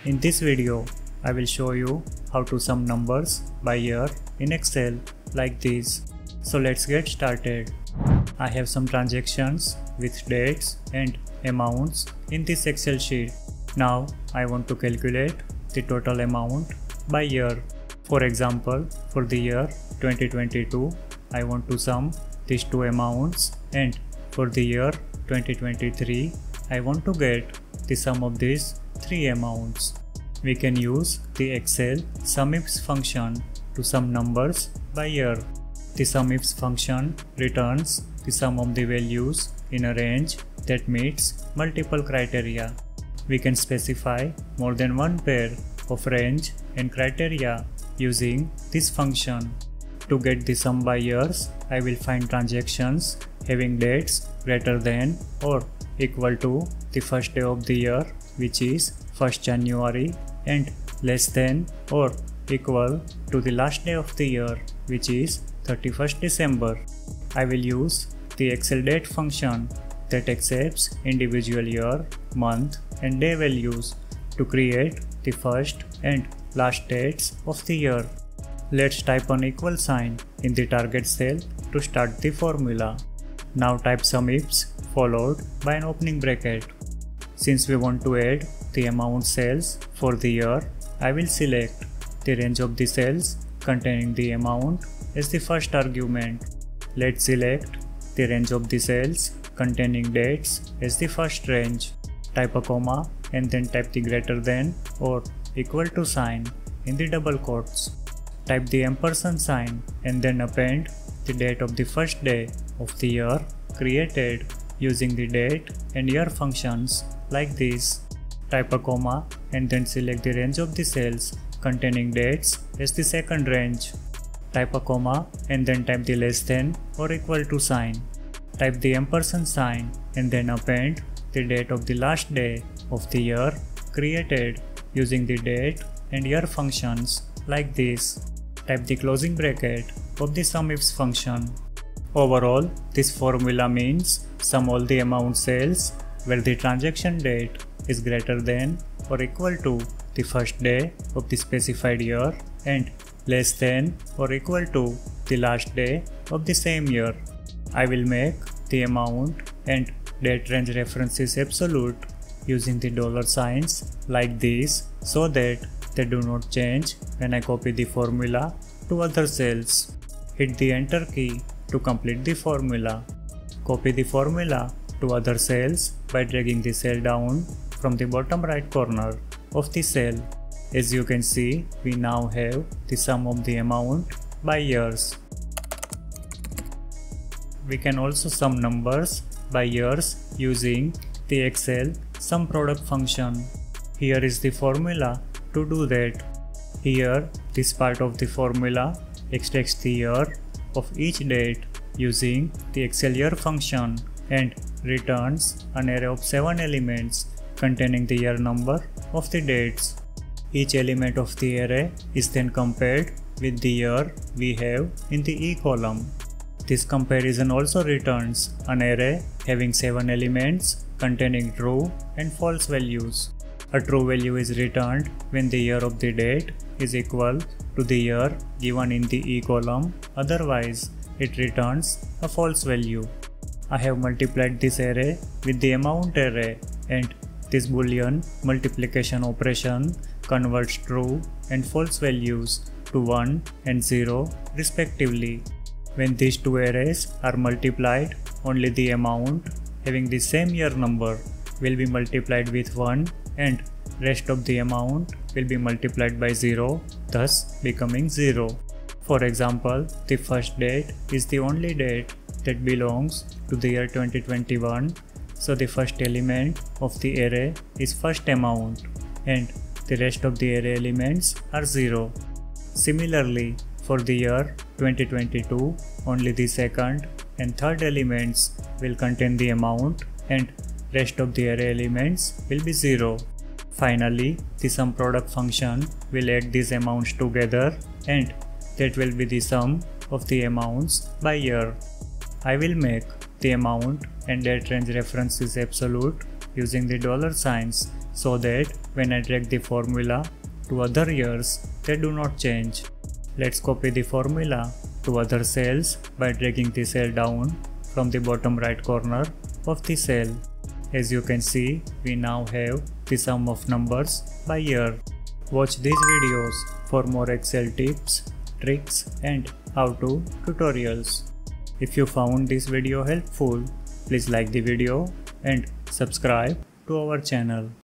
In this video, I will show you how to sum numbers by year in Excel like this. So let's get started. I have some transactions with dates and amounts in this Excel sheet. Now I want to calculate the total amount by year. For example, for the year 2022, I want to sum these two amounts, and for the year 2023, I want to get the sum of these three amounts. We can use the Excel SUMIFS function to sum numbers by year. The SUMIFS function returns the sum of the values in a range that meets multiple criteria. We can specify more than one pair of range and criteria using this function. To get the sum by years, I will find transactions having dates greater than or equal to the first day of the year, which is 1st January, and less than or equal to the last day of the year, which is 31st December. I will use the Excel date function that accepts individual year, month, and day values to create the first and last dates of the year. Let's type an equal sign in the target cell to start the formula. Now type SUMIFS followed by an opening bracket. Since we want to add the amount cells for the year, I will select the range of the cells containing the amount as the first argument. Let's select the range of the cells containing dates as the first range. Type a comma and then type the greater than or equal to sign in the double quotes. Type the ampersand sign and then append the date of the first day of the year created using the date and year functions like this. Type a comma and then select the range of the cells containing dates as the second range. Type a comma and then type the less than or equal to sign. Type the ampersand sign and then append the date of the last day of the year created using the date and year functions like this. Type the closing bracket of the SUMIFS function. Overall, this formula means sum all the amount cells where the transaction date is greater than or equal to the first day of the specified year and less than or equal to the last day of the same year. I will make the amount and date range references absolute using the dollar signs like this so that they do not change when I copy the formula to other cells. Hit the enter key to complete the formula. Copy the formula to other cells by dragging the cell down from the bottom right corner of the cell. As you can see, we now have the sum of the amount by years. We can also sum numbers by years using the Excel SUMPRODUCT function. Here is the formula to do that. Here, this part of the formula extracts the year of each date using the Excel year function and returns an array of 7 elements containing the year number of the dates. Each element of the array is then compared with the year we have in the E column. This comparison also returns an array having 7 elements containing true and false values. A true value is returned when the year of the date is equal to the year given in the E column, otherwise it returns a false value. I have multiplied this array with the amount array, and this boolean multiplication operation converts true and false values to 1 and 0 respectively. When these two arrays are multiplied, only the amount having the same year number will be multiplied with 1 and rest of the amount will be multiplied by 0, thus becoming 0. For example, the first date is the only date that belongs to the year 2021, so the first element of the array is first amount and the rest of the array elements are 0. Similarly, for the year 2022, only the second and third elements will contain the amount and rest of the array elements will be 0. Finally, the SUMPRODUCT function will add these amounts together and that will be the sum of the amounts by year. I will make the amount and date range references absolute using the dollar signs so that when I drag the formula to other years, they do not change. Let's copy the formula to other cells by dragging the cell down from the bottom right corner of the cell. As you can see, we now have the sum of numbers by year. Watch these videos for more Excel tips, tricks and how-to tutorials. If you found this video helpful, please like the video and subscribe to our channel.